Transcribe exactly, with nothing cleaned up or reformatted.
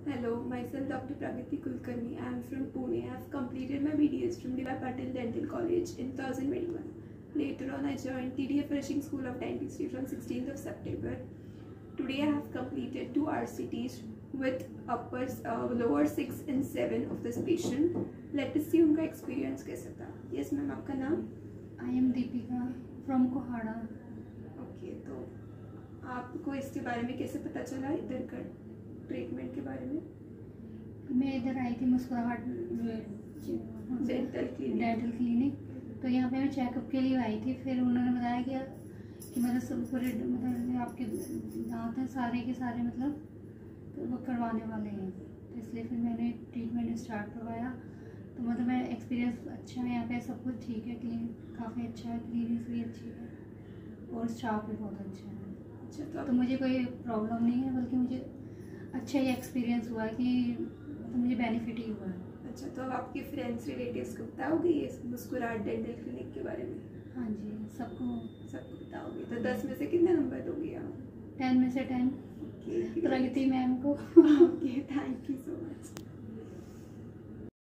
Hello, myself Doctor Pragati Kulkarni. I am from Pune. I have completed my B D S from D Y Patil Dental College in twenty twenty-one. Later on, I joined T D F Rushing School of Dentistry from sixteenth of September. Today, I have completed two R C Ts with uppers, uh, lower six and seven of this patient. Let us see उनका experience कैसा था. Yes, ma'am, आपका नाम? I am Deepika from Kohada. Okay, तो आपको इसके बारे में कैसे पता चला इधर का ट्रीटमेंट के बारे में? मैं इधर आई थी मुस्कुराहट डेंटल क्लिनिक डेंटल क्लिनिक तो यहाँ पे मैं चेकअप के लिए आई थी। फिर उन्होंने बताया कि कि मतलब सब पूरे मतलब आपके दांत हैं सारे के सारे मतलब तो वो करवाने वाले हैं, तो इसलिए फिर मैंने ट्रीटमेंट स्टार्ट करवाया। तो मतलब मैं एक्सपीरियंस अच्छा है यहाँ पे, सब कुछ ठीक है, क्लिनिक काफ़ी अच्छा है, क्लिनिक भी अच्छी है और स्टाफ भी बहुत अच्छा है। अच्छा, तो, तो मुझे कोई प्रॉब्लम नहीं है, बल्कि मुझे अच्छा ही एक्सपीरियंस हुआ है कि तो मुझे बेनिफिट ही हुआ है। अच्छा, तो अब आपके फ्रेंड्स रिलेटिव्स को बताओगे ये मुस्कुराहट डेंटल क्लिनिक के बारे में? हाँ जी, सबको सबको बताओगे। तो दस में से कितने नंबर दोगे आप? टेन में से टेन ओके, प्रगति मैम को। Okay, thank you so much.